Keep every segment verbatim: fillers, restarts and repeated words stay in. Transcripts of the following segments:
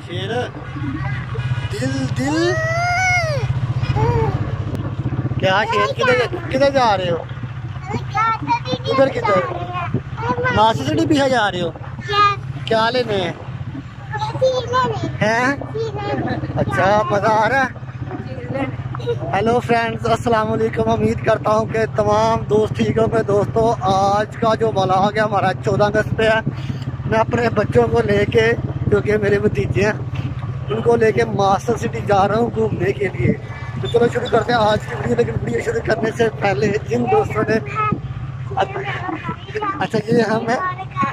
शेर दिल दिल क्या शेर किधर किधर जा रहे हो? किधर किधर मास्टर सिटी पीछे जा रहे हो? क्या लेने हैं? अच्छा मजा आ रहा है। हेलो फ्रेंड्स, अस्सलाम वालेकुम। उम्मीद करता हूँ कि तमाम दोस्त ठीक होंगे। दोस्तों, आज का जो व्लॉग है हमारा चौदह अगस्त पे है। मैं अपने बच्चों को लेके, जो कि मेरे भतीजे हैं, उनको लेके मास्टर सिटी जा रहा हूँ घूमने के लिए। तो चलो शुरू करते हैं आज की वीडियो। लेकिन वीडियो शुरू करने से पहले जिन दोस्तों ने अच्छा ये हम है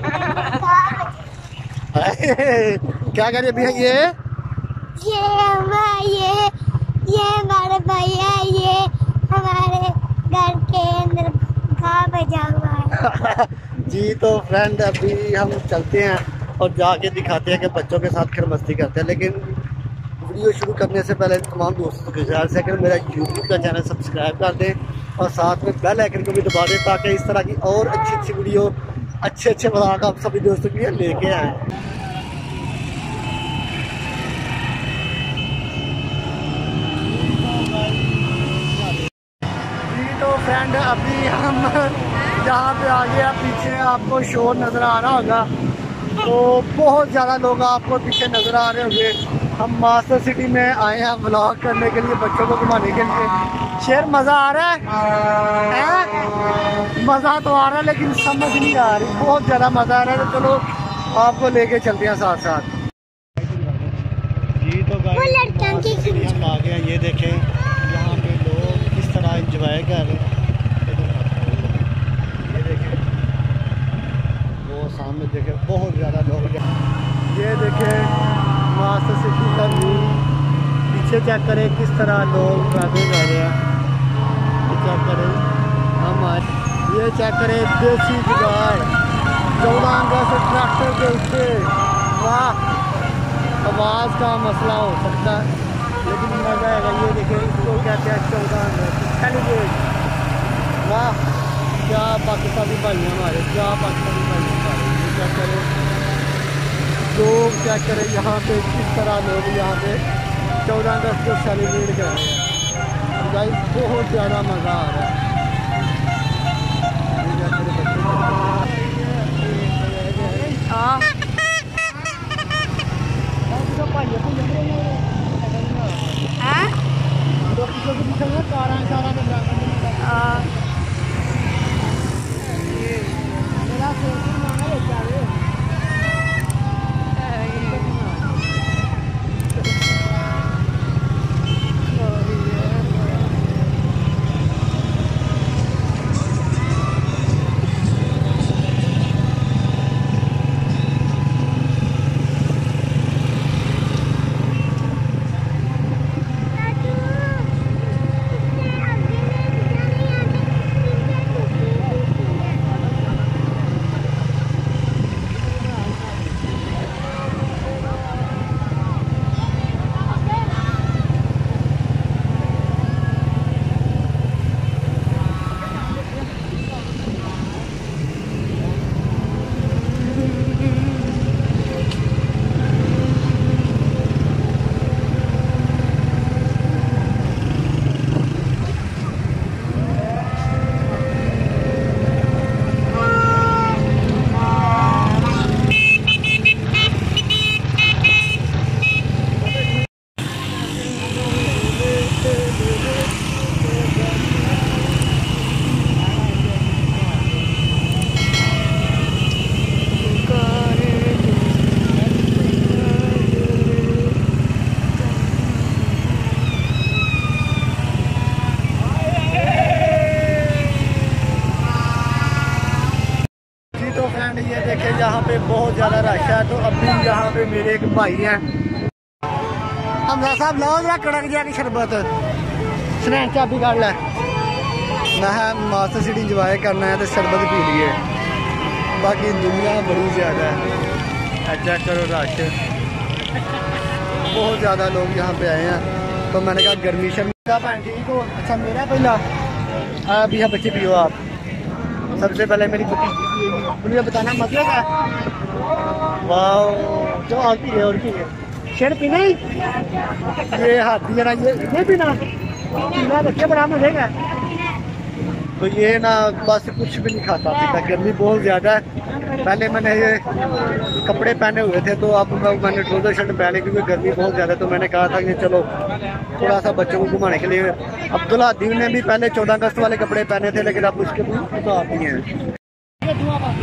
क्या कह रहे भैया? ये ये ये ये हमारे भैया, ये हमारे घर के अंदर खा बजा हुआ है। जी तो फ्रेंड, अभी हम चलते हैं और जाके दिखाते हैं कि बच्चों के साथ फिर मस्ती करते हैं। लेकिन वीडियो शुरू करने से पहले तमाम दोस्तों की गुजारिश है कि मेरा यूट्यूब का चैनल सब्सक्राइब कर दें और साथ में बेल आइकन को भी दबा दें, ताकि इस तरह की और अच्छी अच्छी वीडियो, अच्छे अच्छे व्लॉग आप सभी दोस्तों के लिए लेके आए। जी तो फ्रेंड, अभी हम जहाँ पे आ गए, पीछे आपको शोर नज़र आ रहा होगा, तो बहुत ज़्यादा लोग आपको पीछे नज़र आ रहे होंगे। हम मास्टर सिटी में आए हैं व्लॉग करने के लिए, बच्चों को घुमाने के लिए। शेर मज़ा आ रहा है, है? मज़ा तो आ रहा है लेकिन समझ नहीं आ रही, बहुत ज़्यादा मज़ा आ रहा है। तो चलो आपको लेके चलते हैं साथ साथ। जी तो गाइस, हम आ गए हैं। ये देखें यहाँ पे लोग किस तरह इंजॉय कर रहे हैं। ये देखें, वो सामने देखें बहुत ज़्यादा लोग। ये देखें मास्टर सिटी का व्यू, पीछे चेक करें किस तरह लोग पैदल जा रहे हैं। ये चेक करें हम आज, ये चेक करें देसी जुगाड़ चौदह अगस्त ट्रैक्टर के ऊपर। वाह, आवाज़ का मसला हो सकता है लेकिन मज़ा आएगा। ये देखें, इसको कहते हैं चौदह अगस्त सेलिब्रेट। वाह, क्या पाकिस्तानी भाई हमारे, क्या पाकिस्तानी भाई हमारे। ये चेक करें लोग, चेक करें यहाँ पे किस तरह लोग यहाँ पे चौदह अगस्त को सेलिब्रेट कर रहे हैं। गाइस बहुत ज़्यादा मज़ा आ रहा है। ये देखें यहाँ पे बहुत ज़्यादा रश है। तो अभी यहाँ पे मेरे एक भाई हैं, हमजा साहब लो जरा कड़क जाके शरबत स्नैक चाबी काट लै। मैं मास्टर सिटी इंजॉय करना है तो शरबत पी लिए, बाकी दुनिया बड़ी ज़्यादा है। चेक करो रश, बहुत ज़्यादा लोग यहाँ पे आए हैं। तो मैंने कहा गर्मी शर्मी का भैन ठीक हो। अच्छा मेरा पहला अभी यहाँ बच्चे पियो आप। सबसे पहले मेरी मुझे बताना मतलब है। वाह, जो आती है और की है शेर पीना ही ये हाथी है ना, ये ये पीना पीना देखिए बड़ा मजे का। तो ये ना बस कुछ भी नहीं खाता पीता, गर्मी बहुत ज़्यादा है। पहले मैंने ये कपड़े पहने हुए थे, तो अब मैंने ट्राउजर शर्ट पहने क्योंकि गर्मी बहुत ज़्यादा। तो मैंने कहा था कि चलो थोड़ा सा बच्चों को घुमाने के लिए। अब्दुल्ला हदीब ने भी पहले चौदह अगस्त वाले कपड़े पहने थे, लेकिन अब उसके तो आती हैं।